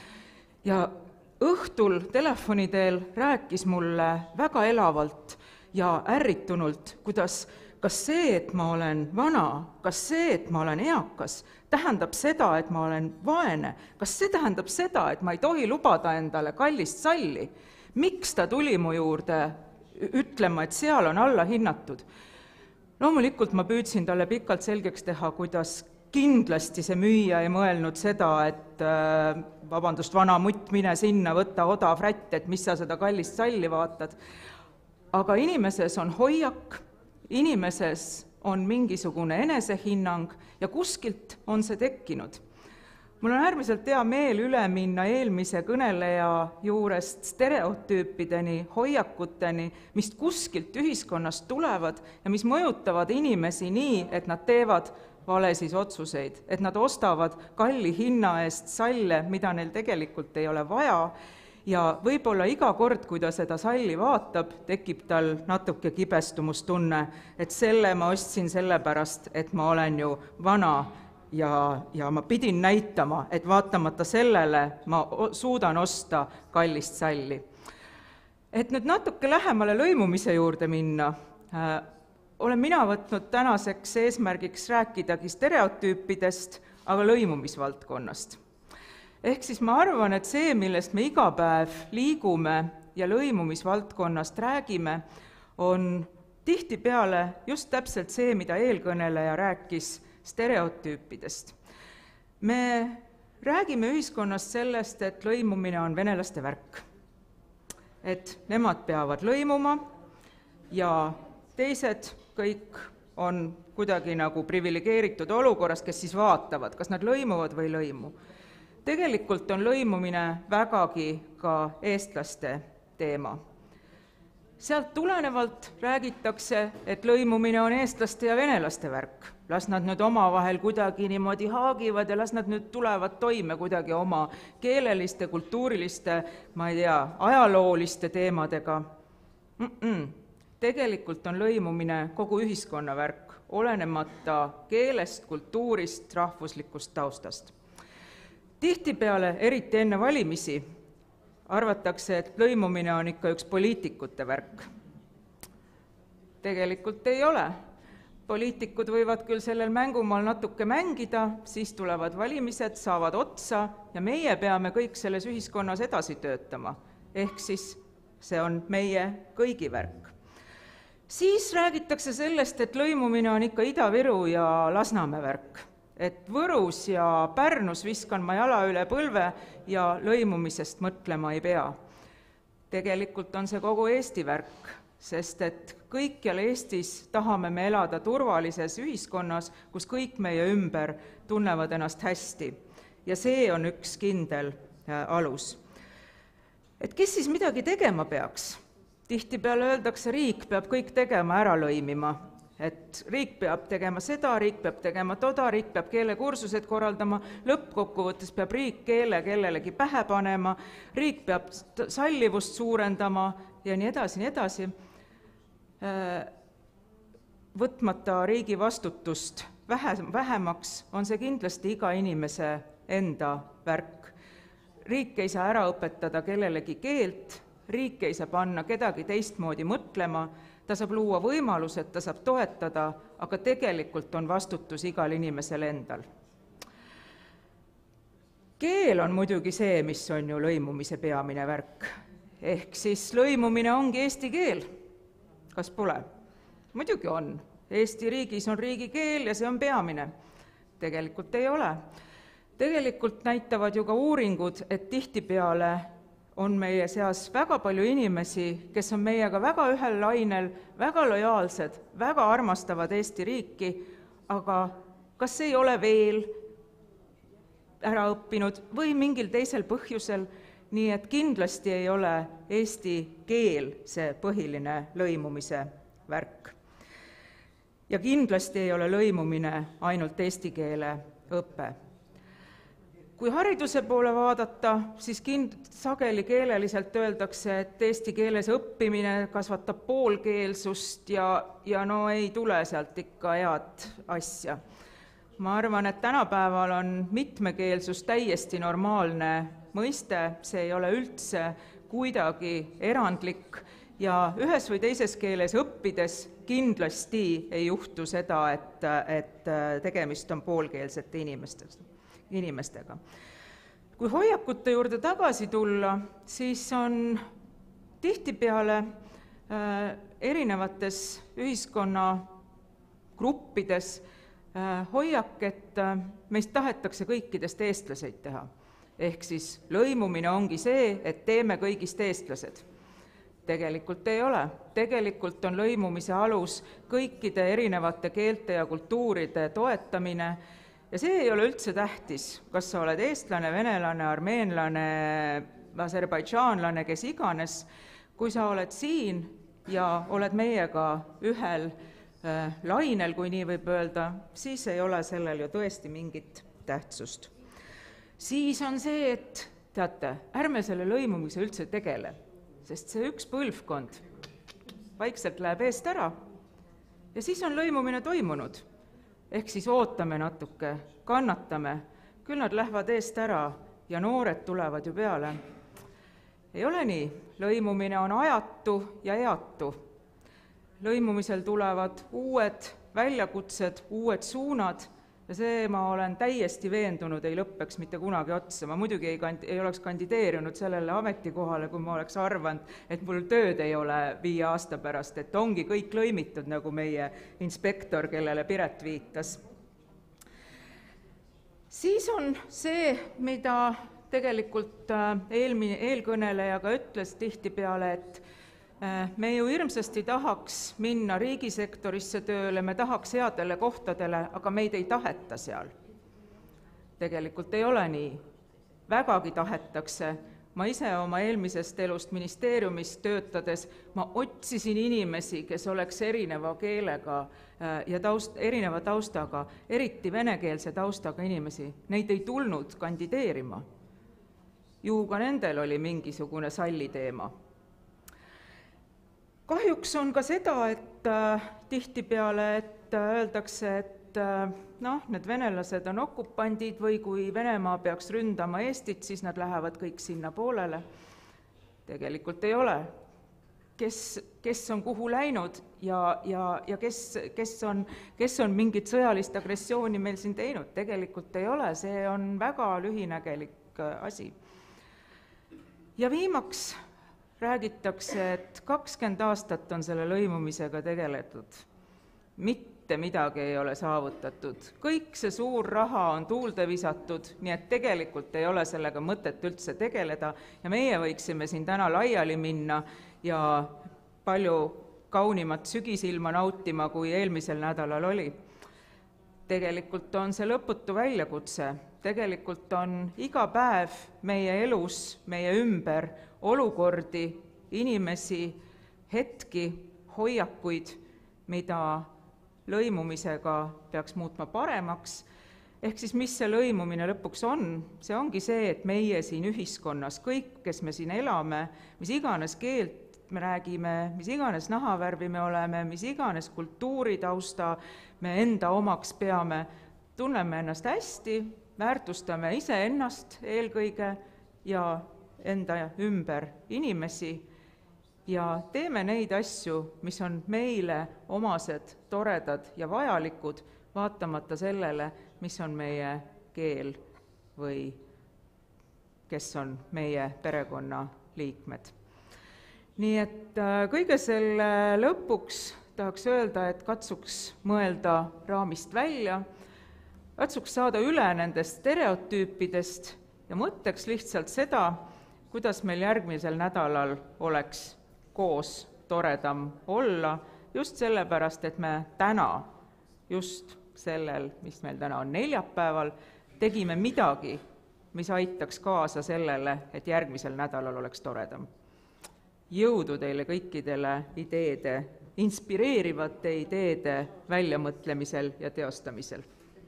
ja õhtul telefoni teel rääkis mulle väga elavalt ja ärritunult, kuidas kas see, et ma olen vana, kas see, et ma olen eakas, tähendab seda, et ma olen vaene, kas see tähendab seda, et ma ei tohi lubada endale kallist salli, miks ta tuli mu juurde ütlema, et seal on alla hinnatud. Loomulikult ma püüdsin talle pikalt selgeks teha, kuidas kindlasti see müüja ei mõelnud seda, et äh, vabandust, vana mutt, mine sinna, võta odav rätt, et mis sa seda kallist salli vaatad. Aga inimeses on hoiak, inimeses on mingisugune enesehinnang ja kuskilt on see tekkinud. Mul on äärmiselt hea meel üle minna eelmise kõneleja juurest stereotüüpideni, hoiakuteni, mis kuskilt ühiskonnast tulevad ja mis mõjutavad inimesi nii, et nad teevad valesid otsuseid, et nad ostavad kalli hinna eest salle, mida neil tegelikult ei ole vaja, ja võib-olla iga kord, kui ta seda salli vaatab, tekib tal natuke kibestumustunne, et selle ma ostsin sellepärast, et ma olen ju vana, Ja, ja ma pidin näitama, et vaatamata sellele ma suudan osta kallist salli. Et nüüd natuke lähemale lõimumise juurde minna, äh, olen mina võtnud tänaseks eesmärgiks rääkidagi stereotüüpidest, aga lõimumisvaldkonnast. Ehk siis ma arvan, et see, millest me iga päev liigume ja lõimumisvaldkonnast räägime, on tihtipeale just täpselt see, mida eelkõneleja rääkis stereotüüpidest. Me räägime ühiskonnast sellest, et lõimumine on venelaste värk. Et nemad peavad lõimuma ja teised kõik on kuidagi nagu privilegeeritud olukorras, kes siis vaatavad, kas nad lõimuvad või lõimu. Tegelikult on lõimumine vägagi ka eestlaste teema. Sealt tulenevalt räägitakse, et lõimumine on eestlaste ja venelaste värk. Las nad nüüd omavahel kuidagi niimoodi haagivad ja las nad nüüd tulevad toime kuidagi oma keeleliste, kultuuriliste, ma ei tea, ajalooliste teemadega. Mm-mm. Tegelikult on lõimumine kogu ühiskonna värk, olenemata keelest, kultuurist, rahvuslikust taustast. Tihtipeale, eriti enne valimisi, arvatakse, et lõimumine on ikka üks poliitikute värk. Tegelikult ei ole. Poliitikud võivad küll sellel mängumaal natuke mängida, siis tulevad valimised, saavad otsa ja meie peame kõik selles ühiskonnas edasi töötama. Ehk siis see on meie kõigi värk. Siis räägitakse sellest, et lõimumine on ikka Ida-Viru ja Lasnamäe värk. Et Võrus ja Pärnus viskan ma jala üle põlve ja lõimumisest mõtlema ei pea. Tegelikult on see kogu Eesti värk, sest et kõikjal Eestis tahame me elada turvalises ühiskonnas, kus kõik meie ümber tunnevad ennast hästi. Ja see on üks kindel alus. Et kes siis midagi tegema peaks? Tihtipeale öeldakse, riik peab kõik tegema, ära lõimima. Et riik peab tegema seda, riik peab tegema toda, riik peab keelekursused korraldama, lõppkokkuvõttes peab riik keele kellelegi pähe panema, riik peab sallivust suurendama ja nii edasi, nii edasi. Võtmata riigi vastutust vähemaks on see kindlasti iga inimese enda värk. Riik ei saa ära õpetada kellelegi keelt, riik ei saa panna kedagi teistmoodi mõtlema, ta saab luua võimalused, ta saab toetada, aga tegelikult on vastutus igal inimesel endal. Keel on muidugi see, mis on ju lõimumise peamine värk. Ehk siis lõimumine ongi eesti keel. Kas pole? Muidugi on. Eesti riigis on riigikeel ja see on peamine. Tegelikult ei ole. Tegelikult näitavad ju ka uuringud, et tihtipeale on meie seas väga palju inimesi, kes on meiega väga ühel lainel, väga lojaalsed, väga armastavad Eesti riiki, aga kas ei ole veel ära õppinud või mingil teisel põhjusel, nii et kindlasti ei ole eesti keel see põhiline lõimumise värk. Ja kindlasti ei ole lõimumine ainult eesti keele õpe. Kui hariduse poole vaadata, siis kind, sageli keeleliselt öeldakse, et eesti keeles õppimine kasvatab poolkeelsust ja, ja no ei tule sealt ikka head asja. Ma arvan, et tänapäeval on mitmekeelsus täiesti normaalne mõiste, see ei ole üldse kuidagi erandlik ja ühes või teises keeles õppides kindlasti ei juhtu seda, et, et tegemist on poolkeelsete inimestega. Kui hoiakute juurde tagasi tulla, siis on tihtipeale erinevates ühiskonna gruppides hoiak, et meist tahetakse kõikidest eestlaseid teha. Ehk siis lõimumine ongi see, et teeme kõigist eestlased. Tegelikult ei ole. Tegelikult on lõimumise alus kõikide erinevate keelte ja kultuuride toetamine ja see ei ole üldse tähtis, kas sa oled eestlane, venelane, armeenlane, aserbaidžaanlane, kes iganes. Kui sa oled siin ja oled meiega ühel äh, lainel, kui nii võib öelda, siis ei ole sellel ju tõesti mingit tähtsust. Siis on see, et teate, ärme selle lõimumise üldse tegele. Sest see üks põlvkond vaikselt läheb eest ära ja siis on lõimumine toimunud. Ehk siis ootame natuke, kannatame, küll nad lähevad eest ära ja noored tulevad ju peale. Ei ole nii, lõimumine on ajatu ja eatu. Lõimumisel tulevad uued väljakutsed, uued suunad ja see, ma olen täiesti veendunud, ei lõppeks mitte kunagi otsa. Ma muidugi ei, kandi, ei oleks kandideerinud sellele ametikohale, kui ma oleks arvanud, et mul tööd ei ole viie aasta pärast, et ongi kõik lõimitud, nagu meie inspektor, kellele Piret viitas. Siis on see, mida tegelikult eelmine, eelkõneleja ka ütles tihtipeale, et me ju hirmsasti tahaks minna riigisektorisse tööle, me tahaks headele kohtadele, aga meid ei taheta seal. Tegelikult ei ole nii. Vägagi tahetakse. Ma ise oma eelmisest elust ministeeriumis töötades, ma otsisin inimesi, kes oleks erineva keelega ja taust, erineva taustaga, eriti venekeelse taustaga inimesi. Neid ei tulnud kandideerima. Ju ka nendel oli mingisugune salli teema. Kahjuks on ka seda, et äh, tihtipeale, et äh, öeldakse, et äh, noh, need venelased on okupandid või kui Venemaa peaks ründama Eestit, siis nad lähevad kõik sinna poolele. Tegelikult ei ole. Kes, kes on kuhu läinud ja, ja, ja kes, kes, on, kes on mingit sõjalist agressiooni meil siin teinud? Tegelikult ei ole, see on väga lühinägelik asi. Ja viimaks räägitakse, et kakskümmend aastat on selle lõimumisega tegeletud. Mitte midagi ei ole saavutatud. Kõik see suur raha on tuulde visatud, nii et tegelikult ei ole sellega mõtet üldse tegeleda ja meie võiksime siin täna laiali minna ja palju kaunimat sügisilma nautima, kui eelmisel nädalal oli. Tegelikult on see lõputu väljakutse. Tegelikult on iga päev meie elus, meie ümber olukordi, inimesi, hetki, hoiakuid, mida lõimumisega peaks muutma paremaks. Ehk siis mis see lõimumine lõpuks on? See ongi see, et meie siin ühiskonnas, kõik, kes me siin elame, mis iganes keelt me räägime, mis iganes nahavärvi me oleme, mis iganes kultuuritausta me enda omaks peame, tunneme ennast hästi, väärtustame iseennast eelkõige ja enda ümber inimesi ja teeme neid asju, mis on meile omased, toredad ja vajalikud, vaatamata sellele, mis on meie keel või kes on meie perekonna liikmed. Nii et kõige selle lõpuks tahaks öelda, et katsuks mõelda raamist välja, katsuks saada üle nendest stereotüüpidest ja mõtteks lihtsalt seda, kuidas meil järgmisel nädalal oleks koos toredam olla, just sellepärast, et me täna just sellel, mis meil täna on neljapäeval, tegime midagi, mis aitaks kaasa sellele, et järgmisel nädalal oleks toredam. Jõudu teile kõikidele ideede, inspireerivate ideede väljamõtlemisel ja teostamisel.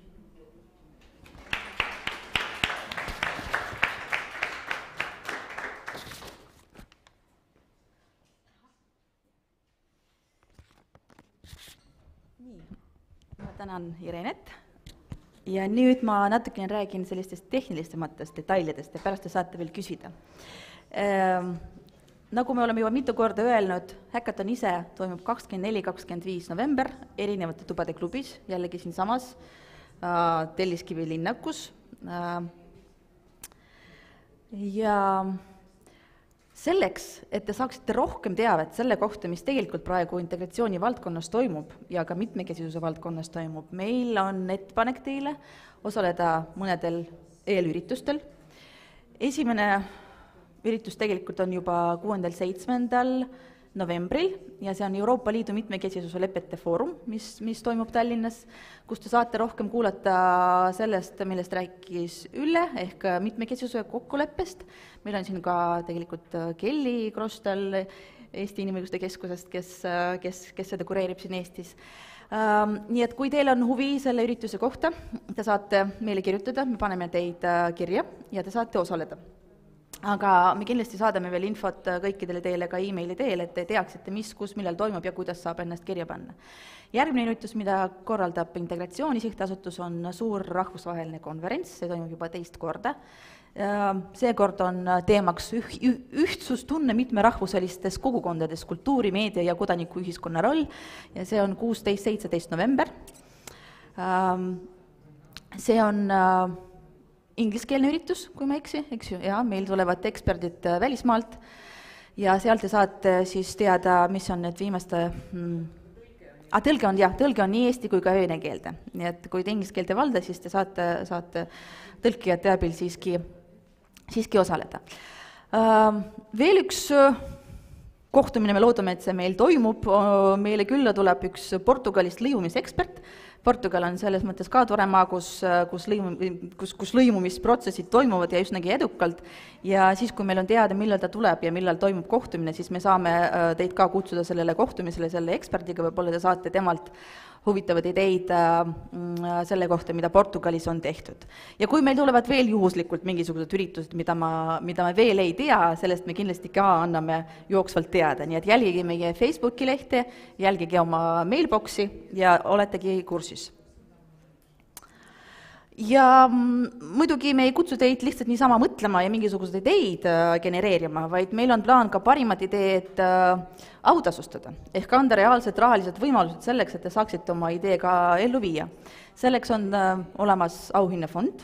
Tänan Irenet ja nüüd ma natukene räägin sellistest tehnilisematest detailidest ja pärast te saate veel küsida. Ehm, nagu me oleme juba mitu korda öelnud, Hackathon ise toimub kakskümmend neli kakskümmend viis november erinevate tubade klubis, jällegi siin samas äh, Telliskivi linnakus äh, ja selleks, et te saaksite rohkem teavet selle kohta, mis tegelikult praegu integratsiooni valdkonnas toimub ja ka mitmekesisuse valdkonnas toimub, meil on ettepanek teile osaleda mõnedel eelüritustel. Esimene üritus tegelikult on juba kuuendal seitsmendal novembril ja see on Euroopa Liidu mitmekesisuse lepete foorum, mis, mis toimub Tallinnas, kus te saate rohkem kuulata sellest, millest rääkis Ülle ehk mitmekesisuse kokkuleppest. Meil on siin ka tegelikult Kelly Krostal Eesti Inimõiguste Keskusest, kes, kes, kes seda kureerib siin Eestis. Um, nii et kui teil on huvi selle ürituse kohta, te saate meile kirjutada, me paneme teid kirja ja te saate osaleda. Aga me kindlasti saadame veel infot kõikidele teile ka e-maili teel, et te teaksite, mis, kus, millal toimub ja kuidas saab ennast kirja panna. Järgmine üritus, mida korraldab Integratsiooni Sihtasutus, on suur rahvusvaheline konverents, see toimub juba teist korda. Seekord on teemaks üh, ühtsustunne mitmerahvuselistes kogukondades, kultuuri, meedia ja kodanikuühiskonna roll ja see on kuusteist seitseteist november. See on ingliskeelne üritus, kui ma eksi, eks ju, ja meil tulevad eksperdid välismaalt ja seal te saate siis teada, mis on need viimaste mm, ah, tõlge on, jah, tõlge on nii eesti kui ka vene keelde, nii et kui te inglise keelt ei valda, siis te saate, saate tõlkijate abil siiski, siiski osaleda. Uh, veel üks kohtumine, me loodame, et see meil toimub, meile külla tuleb üks Portugalist lõimumisekspert. Portugal on selles mõttes ka tore maa, kus, kus, lõimu, kus, kus lõimumisprotsessid toimuvad ja üsnagi edukalt ja siis, kui meil on teada, millal ta tuleb ja millal toimub kohtumine, siis me saame teid ka kutsuda sellele kohtumisele selle eksperdiga, võib-olla te saate temalt huvitavad ideid selle kohta, mida Portugalis on tehtud. Ja kui meil tulevad veel juhuslikult mingisugused üritused, mida, ma, mida me veel ei tea, sellest me kindlasti ka anname jooksvalt teada. Nii et jälgige meie Facebooki lehte, jälgige oma mailboxi ja oletegi kursis. Ja muidugi me ei kutsu teid lihtsalt niisama mõtlema ja mingisuguseid ideid genereerima, vaid meil on plaan ka parimad ideed autasustada, ehk anda reaalsed rahalised võimalused selleks, et te saaksite oma idee ka ellu viia. Selleks on olemas auhinnafond,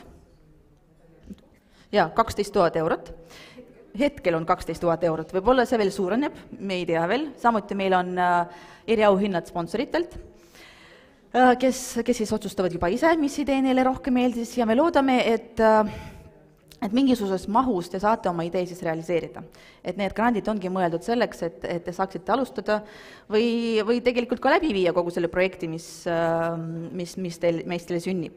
ja kaksteist tuhat eurot. Hetkel on kaksteist tuhat eurot, võib-olla see veel suureneb, me ei tea veel, samuti meil on eriauhinnad sponsoritelt, kes, kes siis otsustavad juba ise, mis idee neile rohkem meeldis ja me loodame, et, et mingisuguses mahus te saate oma idee siis realiseerida. Et need grandid ongi mõeldud selleks, et, et te saaksite alustada või, või tegelikult ka läbi viia kogu selle projekti, mis, mis, mis teil, meist teile sünnib.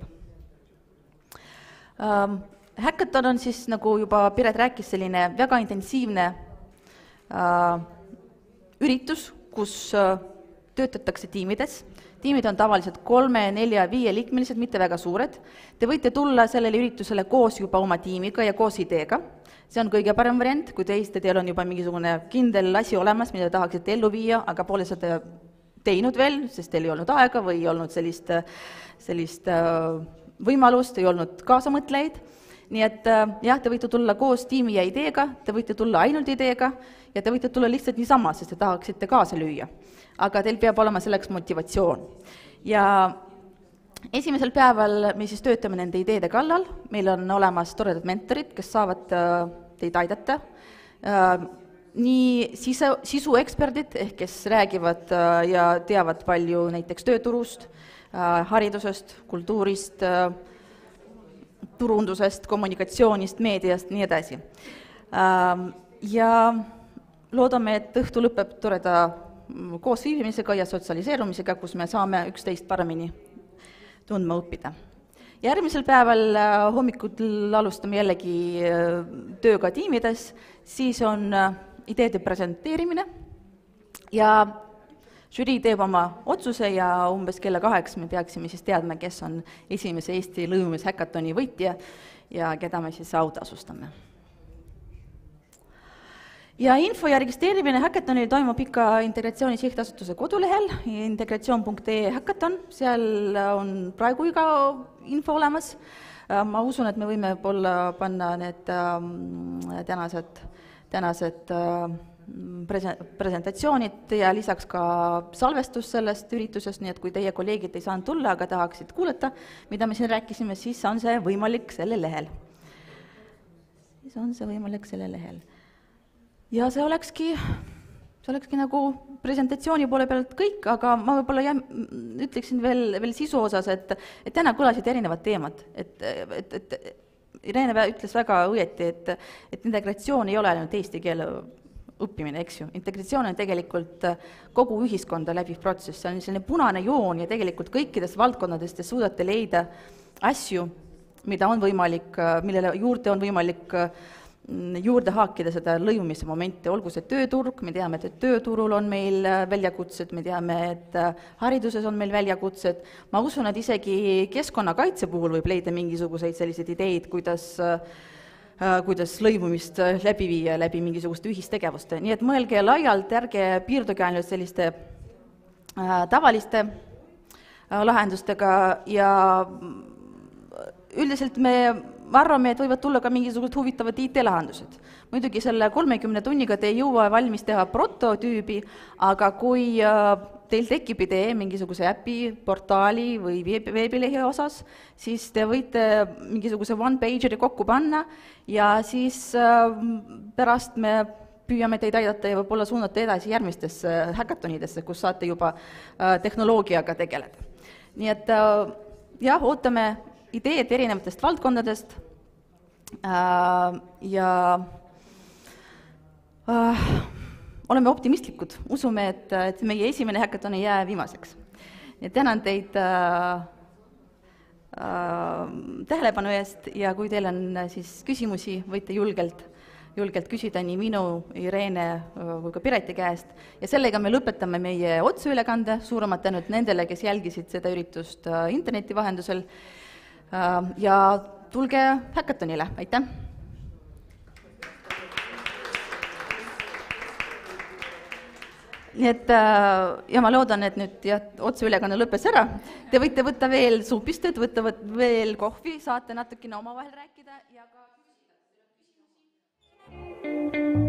Hackathon on siis, nagu juba Piret rääkis, selline väga intensiivne uh, üritus, kus uh, töötatakse tiimides. Tiimid on tavaliselt kolme, nelja, viie liikmelised, mitte väga suured. Te võite tulla sellele üritusele koos juba oma tiimiga ja koos ideega. See on kõige parem variant, kui teiste teil on juba mingisugune kindel asi olemas, mida tahaksite ellu viia, aga pole seda teinud veel, sest teil ei olnud aega või ei olnud sellist, sellist uh, võimalust, ei olnud kaasamõtlejaid. Nii et jah, te võite tulla koos tiimi ja ideega, te võite tulla ainult ideega ja te võite tulla lihtsalt niisama, sest te tahaksite kaasa lüüa. Aga teil peab olema selleks motivatsioon. Ja esimesel päeval me siis töötame nende ideede kallal, meil on olemas toredad mentorid, kes saavad teid aidata. Nii sisu, sisueksperdid, ehk kes räägivad ja teavad palju näiteks tööturust, haridusest, kultuurist, turundusest, kommunikatsioonist, meediast, nii edasi. Ja loodame, et õhtu lõpeb toreda koosviibimisega ja sotsialiseerumisega, kus me saame üksteist paremini tundma õppida. Järgmisel päeval hommikul alustame jällegi tööga tiimides, siis on ideede presenteerimine ja žürii teeb oma otsuse ja umbes kella kaheks me peaksime siis teadma, kes on esimese Eesti lõimumishäkatoni võitja ja keda me siis autasustame. Ja info ja registreerimine häkatonil toimub ikka Integratsiooni Sihtasutuse kodulehel, integratsioon punkt ee häkaton, seal on praegu iga info olemas. Ma usun, et me võime olla panna need tänased, tänased presentatsioonid ja lisaks ka salvestus sellest üritusest, nii et kui teie kolleegid ei saanud tulla, aga tahaksid kuulata, mida me siin rääkisime, siis on see võimalik selle lehel. Siis on see võimalik selle lehel. Ja see olekski, see olekski nagu presentatsiooni poole pealt kõik, aga ma võib-olla jää, ütleksin veel, veel sisu osas, et, et täna kõlasid erinevad teemad. Et, et, et Irene ütles väga õieti, et, et integratsioon ei ole ainult eesti keele õppimine, eks ju. Integratsioon on tegelikult kogu ühiskonda läbiv protsess, see on selline punane joon ja tegelikult kõikidest valdkondadest te suudate leida asju, mida on võimalik, millele juurde on võimalik juurde haakida seda lõimumise momente, olgu see tööturg, me teame, et tööturul on meil väljakutsed, me teame, et hariduses on meil väljakutsed, ma usun, et isegi keskkonnakaitse puhul võib leida mingisuguseid selliseid ideid, kuidas, kuidas lõimumist läbi viia läbi mingisuguste ühistegevuste, nii et mõelge laialt, ärge piirduge ainult selliste tavaliste lahendustega ja üldiselt me arvame, et võivad tulla ka mingisugused huvitavad I T-lahendused. Muidugi selle kolmekümne tunniga te ei jõua valmis teha prototüübi, aga kui teil tekib idee mingisuguse äpi, portaali või veebilehi osas, siis te võite mingisuguse one-pageri kokku panna ja siis pärast me püüame teid aidata ja võib-olla suunata edasi järgmistesse häkatonidesse, kus saate juba tehnoloogiaga tegeleda. Nii et jah, ootame ideed erinevatest valdkondadest äh, ja äh, oleme optimistlikud, usume, et, et meie esimene häkaton ei jää viimaseks. Ja tänan teid äh, äh, tähelepanu eest ja kui teil on siis küsimusi, võite julgelt, julgelt küsida nii minu, Irene või ka Pireti käest ja sellega me lõpetame meie otseülekande, suuremad tänud nendele, kes jälgisid seda üritust äh, interneti vahendusel ja tulge häkatonile, aitäh! Nii et, ja ma loodan, et nüüd jah, otseülekanne lõppes ära. Te võite võtta veel suupistööd, võtta veel kohvi, saate natukene omavahel rääkida ja ka...